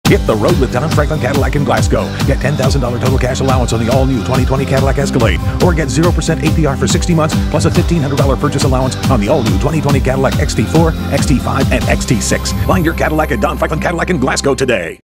Hit the road with Don Franklin Cadillac in Glasgow. Get $10,000 total cash allowance on the all-new 2020 Cadillac Escalade. Or get 0% APR for 60 months, plus a $1,500 purchase allowance on the all-new 2020 Cadillac XT4, XT5, and XT6. Find your Cadillac at Don Franklin Cadillac in Glasgow today.